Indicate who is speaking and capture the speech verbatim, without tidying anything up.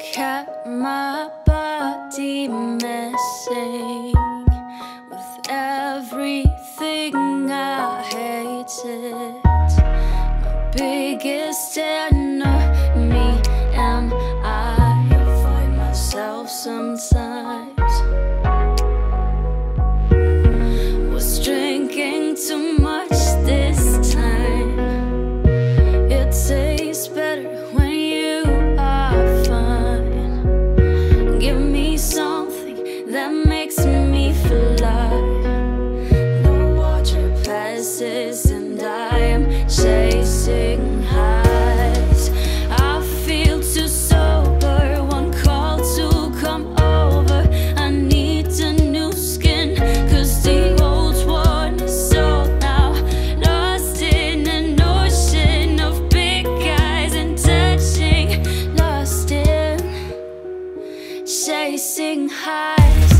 Speaker 1: kept my body messing with everything I hated. My biggest enemy am I. I find myself sometimes. Was drinking too much this time. It tastes better when you are fine. Give me something that makes me fly. The water passes and I am chasing highs. I feel too sober, one call to come over. I need a new skin, cause the old one is sold now. Lost in an ocean of big eyes and touching. Lost in chasing highs.